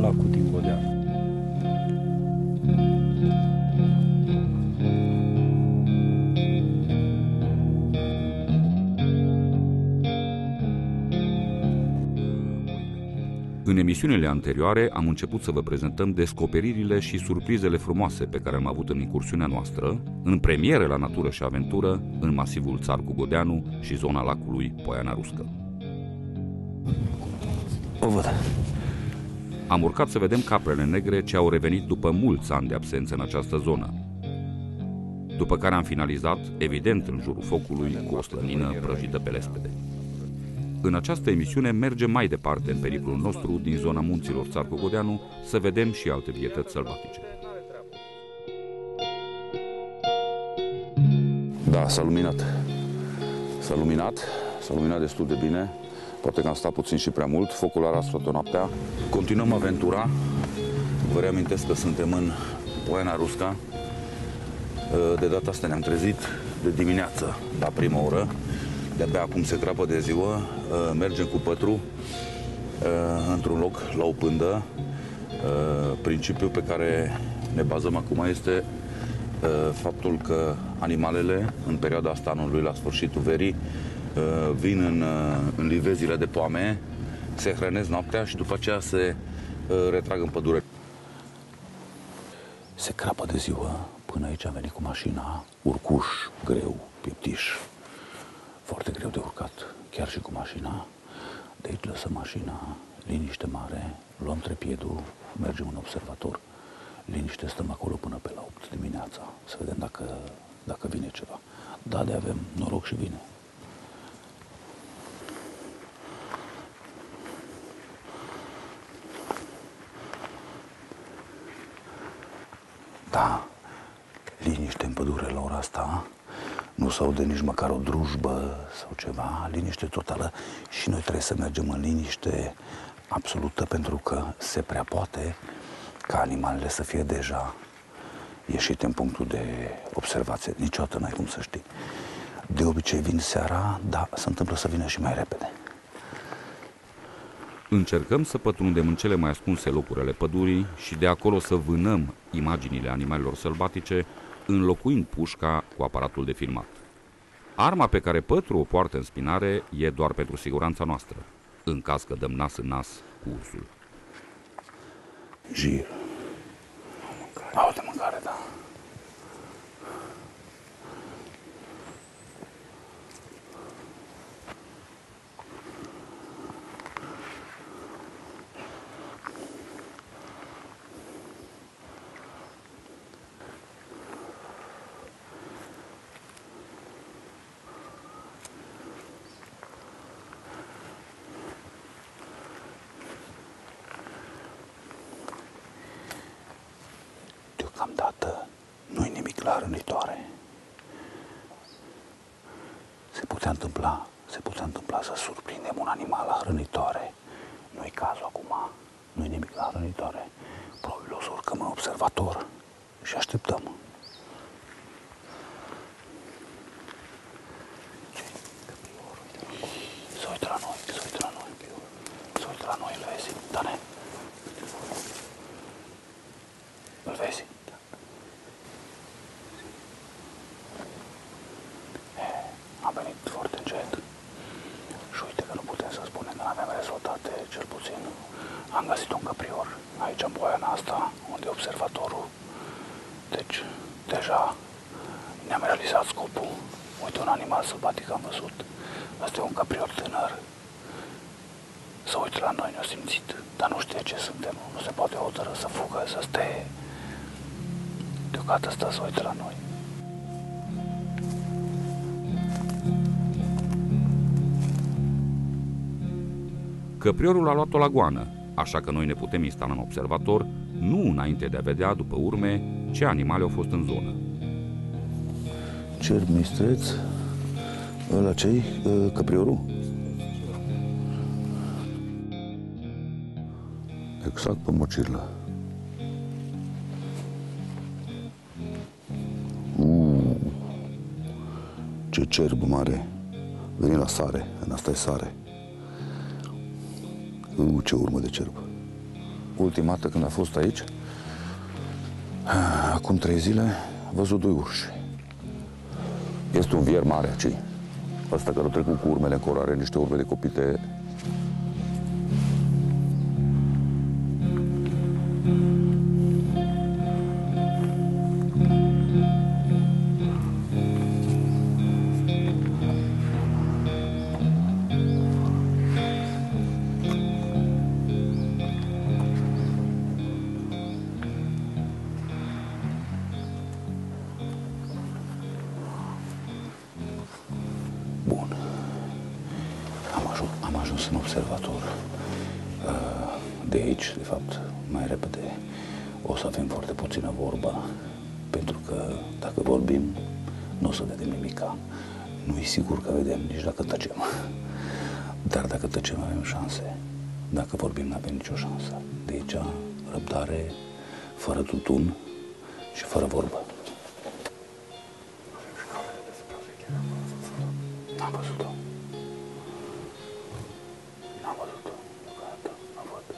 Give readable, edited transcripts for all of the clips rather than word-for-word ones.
lacul din Godeanu. În emisiunile anterioare am început să vă prezentăm descoperirile și surprizele frumoase pe care am avut în incursiunea noastră, în premiere la Natură și Aventură, în masivul Țarcu Godeanu și zona lacului Poiana Ruscă. O văd. Am urcat să vedem caprele negre ce au revenit după mulți ani de absență în această zonă. După care am finalizat, evident în jurul focului, cu o slănină prăjită pe lespede. În această emisiune mergem mai departe în periplul nostru din zona munților Țarcu Godeanu să vedem și alte vietăți sălbatice. Da, s-a luminat. S-a luminat destul de bine. Poate că am stat puțin și prea mult. Focul a ras toată noaptea. Continuăm aventura. Vă reamintesc că suntem în Poiana Rusca. De data asta ne-am trezit de dimineață, la prima oră. De-abia acum se crapă de ziua, mergem cu pătru într-un loc, la o pândă. Principiul pe care ne bazăm acum este faptul că animalele, în perioada asta anului, la sfârșitul verii, vin în livezile de poame, se hrănesc noaptea și după aceea se retrag în pădure. Se crapă de ziua, până aici am venit cu mașina, urcuș, greu, pieptiș. Foarte greu de urcat, chiar și cu mașina. De aici lăsăm mașina, liniște mare, luăm trepiedul, mergem în observator. Liniște, stăm acolo până pe la 8 dimineața, să vedem dacă vine ceva. Da, de avem noroc și vine. Da, liniște în pădure la ora asta. Nu se aude nici măcar o drujbă sau ceva, liniște totală și noi trebuie să mergem în liniște absolută pentru că se prea poate ca animalele să fie deja ieșite în punctul de observație. Niciodată n-ai cum să știi. De obicei vin seara, dar se întâmplă să vină și mai repede. Încercăm să pătrundem în cele mai ascunse locuri ale pădurii și de acolo să vânăm imaginile animalelor sălbatice, înlocuind pușca cu aparatul de filmat. Arma pe care Pătru o poartă în spinare e doar pentru siguranța noastră, în caz că dăm nas în nas cu ursul. Gir. Au de mâncare, da. Deocamdată nu-i nimic la rănitoare. Se putea întâmpla să surprindem un animal la hrănitoare. Nu-i cazul acum, nu-i nimic la hrănitoare. Probabil o să urcăm în observator și așteptăm. Se uită la noi, îl vezi, Dane? Îl vezi? Am venit foarte încet. Și uite că nu putem să spunem că n-avem rezultate, cel puțin. Am găsit un căprior aici în Poiana asta, unde e observatorul. Deci, deja ne-am realizat scopul. Uite, un animal sălbatic am văzut. Asta e un căprior tânăr. Să uită la noi, ne-a simțit, dar nu știe ce suntem. Nu se poate hotărâ să fugă, să stea. Deocamdată stă să uită la noi. Căpriorul a luat-o la goană, așa că noi ne putem instala în observator, nu înainte de a vedea după urme ce animale au fost în zonă. Cerb mistreț, ăla ce-i căpriorul? Exact pe mocirlă. Ce cerb mare. Veni la sare, în asta e sare. Ce urmă de cerb. ultima dată când a fost aici, acum 3 zile, a văzut 2 urși. Este un vier mare aici. Ăsta care a trecut cu urmele încolo, are niște urme de copite. Bun. Am ajuns în observator. De aici, de fapt, mai repede o să avem foarte puțină vorbă, pentru că dacă vorbim, nu o să vedem nimica. Nu e sigur că vedem nici dacă tăcem. Dar dacă tăcem avem șanse. Dacă vorbim, nu avem nicio șansă. De aici, răbdare, fără tutun și fără vorbă. N-am văzut-o. N-am văzut-o. N-am văzut.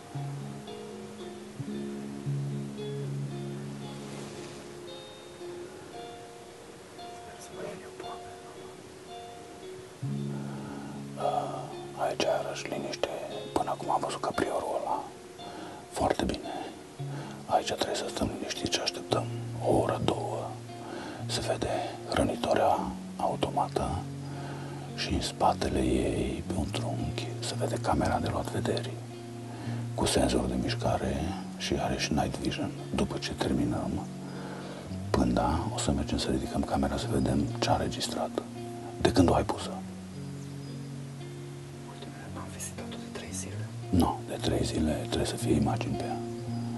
Aici iarăși liniște. Până acum am văzut capriorul ăla. Foarte bine. Aici trebuie să stăm liniștiți și așteptăm o oră, 2. Se vede rănitoarea automată și în spatele ei, pe un trunchi, se vede camera de luat vederi cu senzor de mișcare și are și night vision. După ce terminăm pânda, o să mergem să ridicăm camera să vedem ce a înregistrat. De când o ai pusă? Ultimele am vizitat-o de 3 zile. Nu, de 3 zile trebuie să fie imagini pe ea.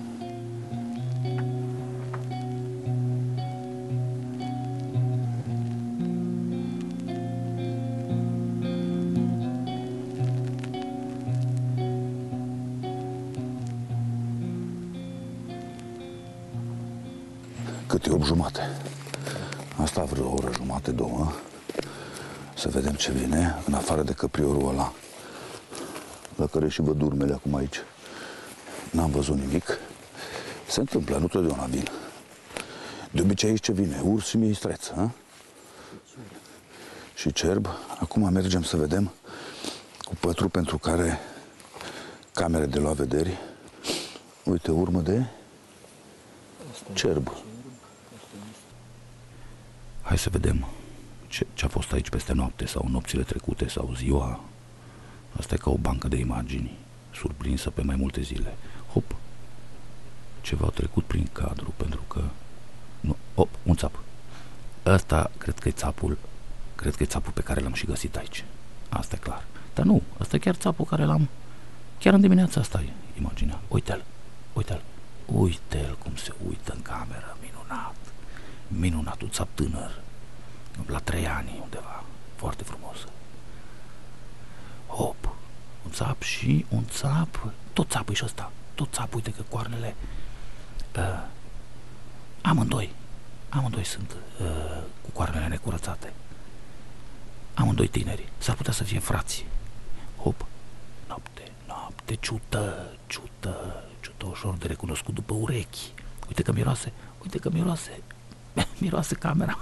Cât e 8:30. Asta vreo o oră jumate, 2. Să vedem ce vine, în afară de căpriorul ăla, la care și văd urmele acum aici. N-am văzut nimic. Se întâmplă, nu totdeauna vin. De obicei aici ce vine? Urs și mistreț, a? Și cerb. Acum mergem să vedem cu pătru pentru care camere de luat vederi. Uite, urmă de cerb. Hai să vedem ce a fost aici peste noapte sau nopțile trecute sau ziua. Asta e ca o bancă de imagini, surprinsă pe mai multe zile. Hop! Ceva a trecut prin cadru, pentru că... Nu, hop, un țap. Ăsta cred că e țapul, pe care l-am și găsit aici. Asta e clar. Dar nu, ăsta e chiar țapul care l-am... Chiar în dimineața asta e imaginea. Uite-l, uite-l. Uite-l cum se uită în cameră, minunat. Minunat, un țap tânăr, la 3 ani undeva, foarte frumos. Hop, un țap și un țap, tot țapul e și ăsta, tot țapul, uite că coarnele, amândoi sunt cu coarnele necurățate. Amândoi tineri, s-ar putea să fie frați. Hop, noapte, ciută, ușor de recunoscut după urechi. Uite că miroase, miroase camera.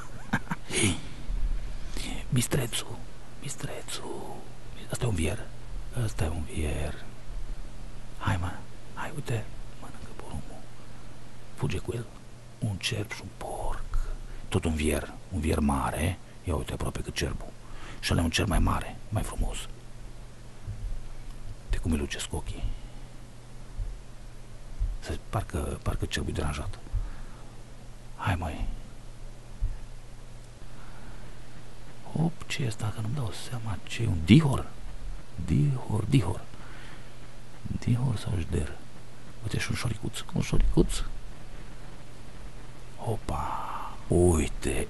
Mistrețul. Asta e un vier. Hai, uite, mănâncă porumbul. Fuge cu el. Un cerb și un porc. Tot un vier mare. Ia uite aproape cât cerbul. Și ăla e un cerb mai mare, mai frumos. De cum îi lucesc ochii. Parcă cerbul e deranjat. Hai, măi. Hop, ce e asta? Că nu-mi dau seama ce e un dihor. Dihor sau jder. Uite și un șoricuț. Hopa. Uite,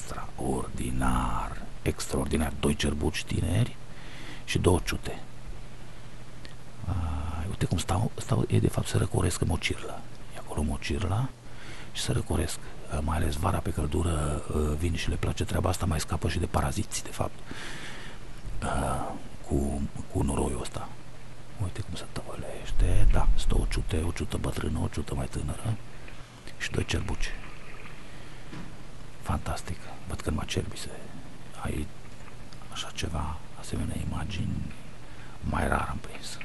extraordinar. 2 cerbuci tineri și 2 ciute. Uite cum stau, ei de fapt se răcoresc în mocirlă. E acolo mocirla și se răcoresc. Mai ales vara pe căldură vin și le place treaba asta, mai scapă și de paraziți, de fapt, cu noroiul ăsta. Uite cum se tăvălește, da, Stă o ciută bătrână, o ciută mai tânără și doi cerbuci. Fantastic. Văd că numai cerbii ai așa ceva, asemenea imagini, mai rar am prins.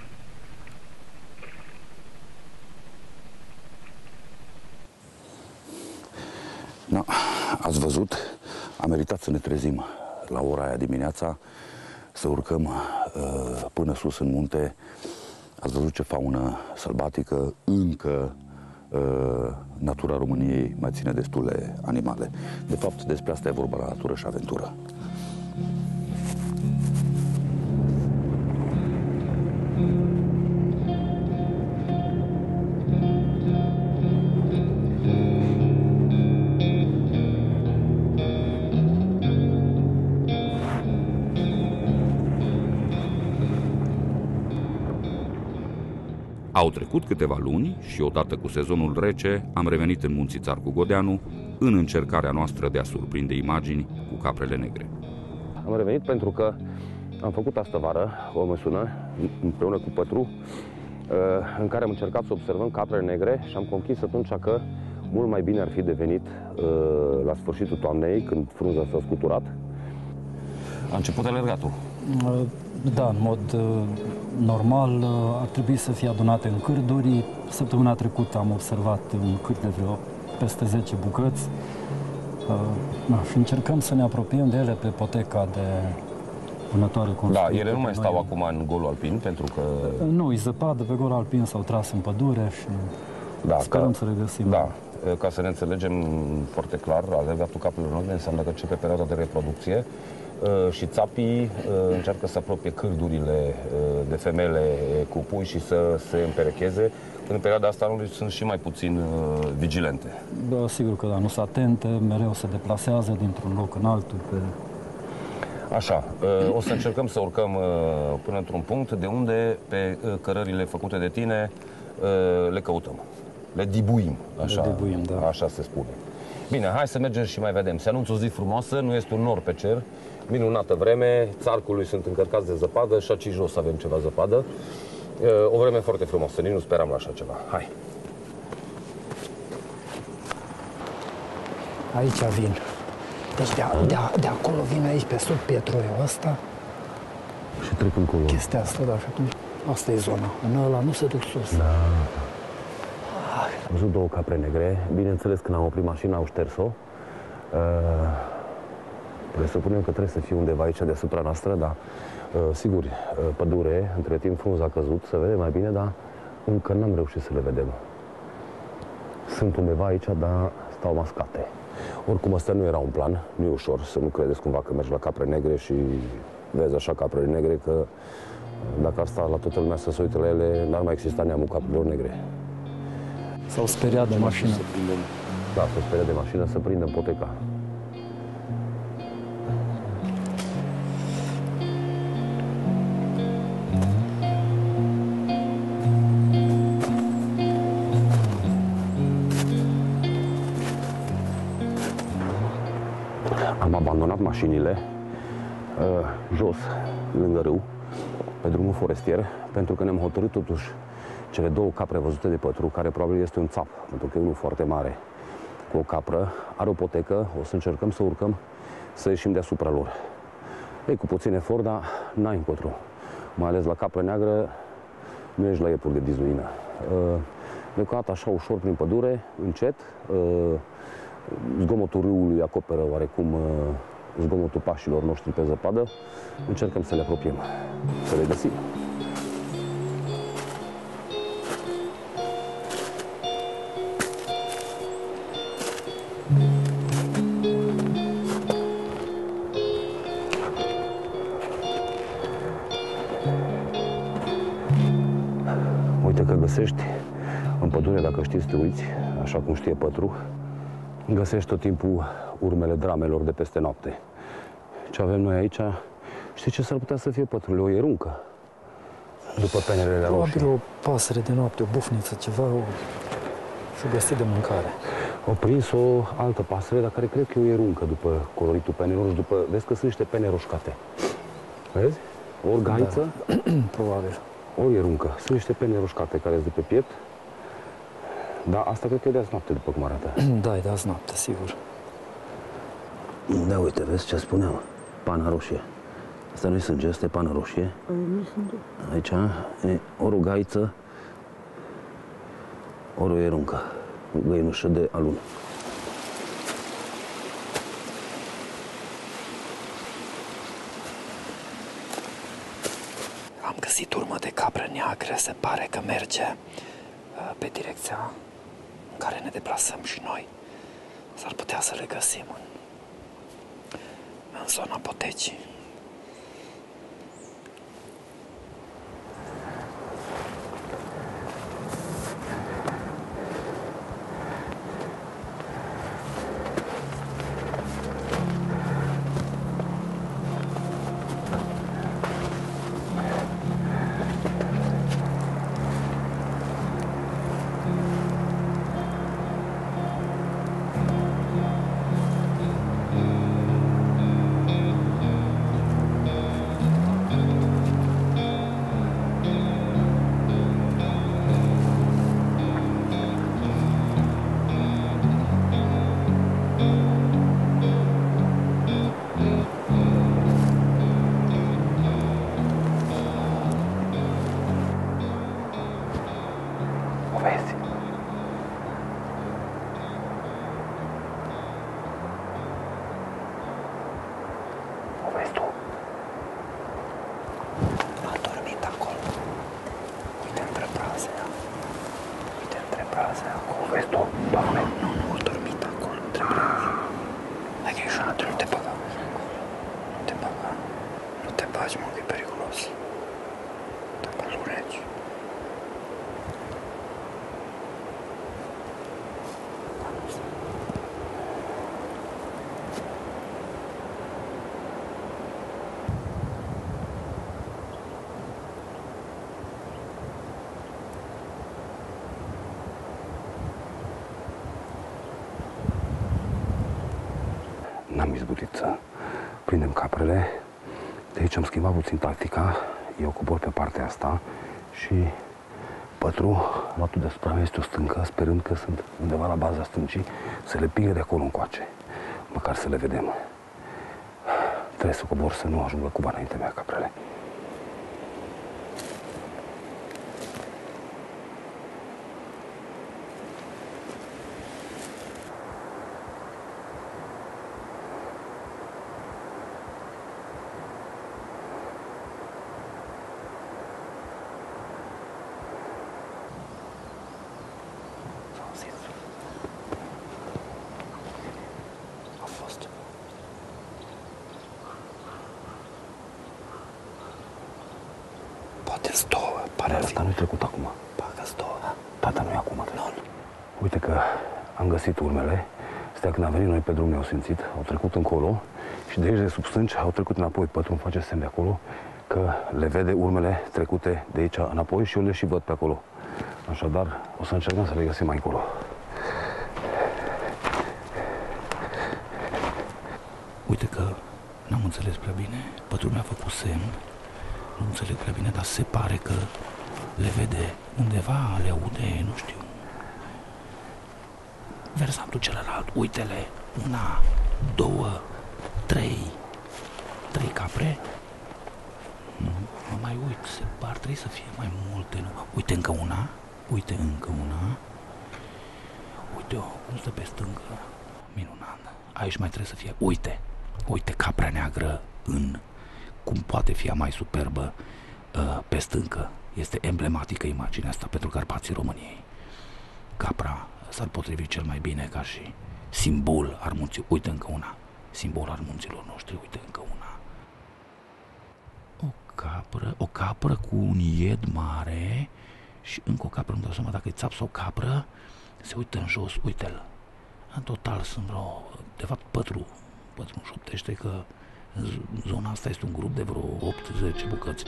No, ați văzut? A meritat să ne trezim la ora aia dimineața, să urcăm până sus în munte. Ați văzut ce faună sălbatică, încă natura României mai ține destule animale. De fapt, despre asta e vorba la Natură și Aventură. Au trecut câteva luni și odată cu sezonul rece am revenit în Munții Țarcu Godeanu în încercarea noastră de a surprinde imagini cu caprele negre. Am revenit pentru că am făcut astă vară o măsură împreună cu Pătru în care am încercat să observăm caprele negre și am conchis atunci că mult mai bine ar fi devenit la sfârșitul toamnei, când frunza s-a scuturat. A început alergatul. Da, în mod normal ar trebui să fie adunate în cârduri. Săptămâna trecută am observat un cârd de vreo peste 10 bucăți și încercăm să ne apropiem de ele pe poteca de vânătoare construită. Da, ele nu mai stau acum în golul alpin, pentru că... Nu, e zăpadă, pe golul alpin s-au tras în pădure și sperăm să le găsim. Da, ca să ne înțelegem foarte clar, alergatul caprelor negre înseamnă că începe perioada de reproducție și țapii încearcă să apropie cârdurile de femele cu pui și să se împerecheze. În perioada asta anului sunt și mai puțin vigilente. Da, sigur că da, nu sunt atente, mereu se deplasează dintr-un loc în altul. Așa, o să încercăm să urcăm până într-un punct de unde pe cărările făcute de tine le căutăm. Le dibuim, așa, da. Așa se spune. Bine, hai să mergem și mai vedem. Se anunță o zi frumoasă, nu este un nor pe cer, minunată vreme, țarcului sunt încărcați de zăpadă și aici jos avem ceva zăpadă. O vreme foarte frumoasă, nici nu speram la așa ceva. Hai! Aici vin. Deci de acolo vin aici, pe sub pietroiul ăsta. Și trec încolo. Chestia asta, da, și atunci asta e zona. În ăla nu se duc sus. Da. Am văzut două capre negre. Bineînțeles, când am oprit mașina, au șters-o. Presupunem că trebuie să fie undeva aici deasupra noastră, dar sigur, pădure, între timp frunza a căzut, să vedem mai bine, dar încă n-am reușit să le vedem. Sunt undeva aici, dar stau mascate. Oricum, ăsta nu era un plan, nu e ușor, să nu credeți cumva că mergi la capre negre și vezi așa caprele negre, că dacă ar sta la toată lumea să se uite la ele, n-ar mai exista neamul caprelor negre. S-au speriat de mașină. Da, s-au speriat de mașină să prindă poteca. Am abandonat mașinile jos, lângă râu, pe drumul forestier, pentru că ne-am hotărât totuși cele două capre văzute de Pătru, care probabil este un țap, pentru că e unul foarte mare cu o capră, are o potecă, o să încercăm să urcăm, să ieșim deasupra lor. Ei, cu puțin efort, dar n-ai încotro. Mai ales la capră neagră, nu ești la iepuri de dizuină. Deocamdată așa ușor prin pădure, încet, zgomotul râului acoperă oarecum zgomotul pașilor noștri pe zăpadă. Încercăm să le apropiem, să le găsim. Uite că găsești în pădure, dacă știi să te uiți, așa cum știe Pătru, găsești tot timpul urmele dramelor de peste noapte. Ce avem noi aici, știi ce s-ar putea să fie, Pătrule? O ieruncă. După penerele roșii. Probabil o pasăre de noapte, o bufniță, ceva, să găsi de mâncare. Au prins o altă pasăre, dar care cred că e o ieruncă după coloritul penelor și vezi că sunt niște pene roșcate. Vezi? O orgaiță. Da. Probabil. o ieruncă. Sunt niște pene roșcate care sunt de pe piept. Dar asta cred că e de azi noapte, după cum arată. Da, e de azi noapte, sigur. Da, uite, vezi ce spuneam? Pana roșie. Asta nu-i sânge, asta e pană roșie. Nu sânge. Aici e ori o gaiță, ori o ieruncă. Găinușă de alun. Am găsit urmă de capră neagră, se pare că merge pe direcția în care ne deplasăm și noi. S-ar putea să le găsim în zona Potecii. N-am izbutit să prindem caprele. De aici am schimbat puțin tactica. Eu cobor pe partea asta și pătru, latul deasupra mea este o stâncă, sperând că sunt undeva la baza stâncii, să le pingă de acolo încoace. Măcar să le vedem. Trebuie să cobor să nu ajungă cu înaintea mea caprele. Poate-s două, pare a fi. Asta nu-i trecut acum. Parcă-s două. Tata nu e acum. Nu. Uite că am găsit urmele. Stea când am venit noi pe drum ne-au simțit, au trecut încolo și de aici de sub stânci au trecut înapoi. Pătru îmi face semn de acolo că le vede urmele trecute de aici înapoi și eu le și văd pe acolo. Așadar, o să încercăm să le găsim mai încolo. Uite că n-am înțeles prea bine. Pătru mi-a făcut semn. Nu înțeleg prea bine, dar se pare că le vede undeva, le aude, nu știu. Versantul celălalt, uite-le, una, două, trei capre. Mă mai uit, ar trebui să fie mai multe, nu? Uite încă una, uite o, cum stă pe stâncă, minunat. Aici mai trebuie să fie, uite capra neagră cum poate fi mai superbă pe stâncă. Este emblematică imaginea asta pentru Carpații României. Capra s-ar potrivi cel mai bine ca și simbol al munții. Uite încă una. Simbol al munților noștri. Uite încă una. O capră cu un ied mare și încă o capră, nu dau seama dacă e țap sau capră. Se uită în jos, uite-l. În total sunt de fapt Pătru îmi șoptește că zona asta este un grup de vreo 8-10 bucăți.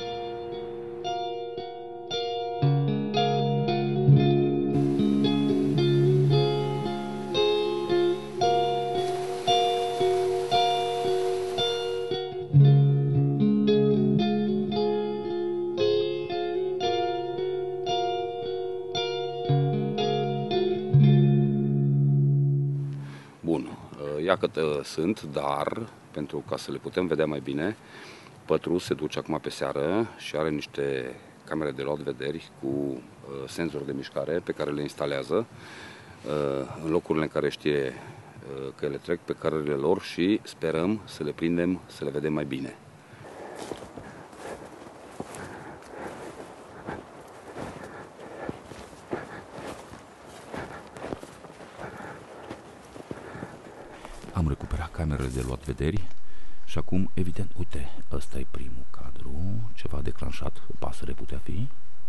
Iată sunt, dar pentru ca să le putem vedea mai bine, Pătru se duce acum pe seară și are niște camere de luat vederi cu senzori de mișcare pe care le instalează în locurile în care știe că le trec pe cărările lor și sperăm să le prindem, să le vedem mai bine. Am recuperat camerele de luat vederi și acum, evident, uite, ăsta e primul cadru, ceva declanșat, o pasăre putea fi.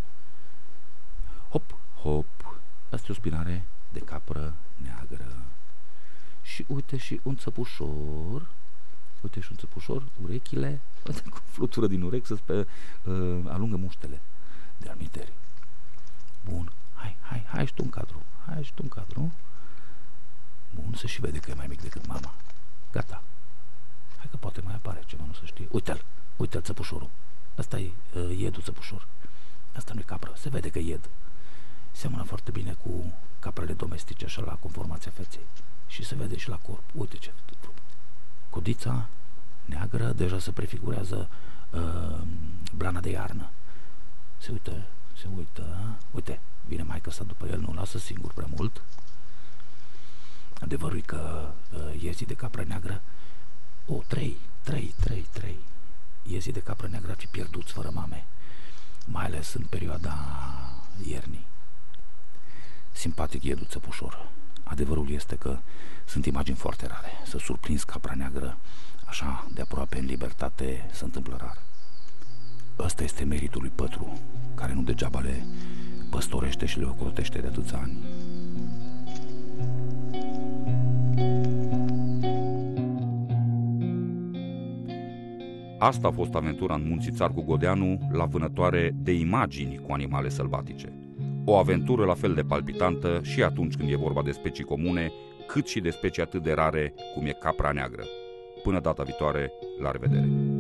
Hop, hop, asta e o spinare de capră neagră. Și uite și un țăpușor, uite și un țăpușor, urechile, cu flutură din urechi să alungă muștele de almiteri. Bun, hai și tu în cadru, hai și tu în cadru. Bun, se și vede că e mai mic decât mama. Gata. Hai că poate mai apare ceva, nu se știe. Uite-l, uite-l țăpușorul. Asta e iedul țăpușor. Asta nu-i capră, se vede că e ied. Seamănă foarte bine cu caprele domestice, așa la conformația feței. Și se vede și la corp. Uite ce frumos. Codița neagră deja se prefigurează blana de iarnă. Se uită. Uite, vine maică sa după el, nu lasă singur prea mult. Adevărul e că iezii de capră neagră, trei iezii de capră neagră ar fi pierduți fără mame, mai ales în perioada iernii. Simpatic iedul țăpușor. Adevărul este că sunt imagini foarte rare. Să surprinzi capra neagră așa de aproape în libertate se întâmplă rar. Ăsta este meritul lui Pătru, care nu degeaba le păstorește și le ocrotește de atâția ani. Asta a fost aventura în munții Țarcu Godeanu, la vânătoare de imagini cu animale sălbatice. O aventură la fel de palpitantă și atunci când e vorba de specii comune, cât și de specii atât de rare cum e capra neagră. Până data viitoare, la revedere!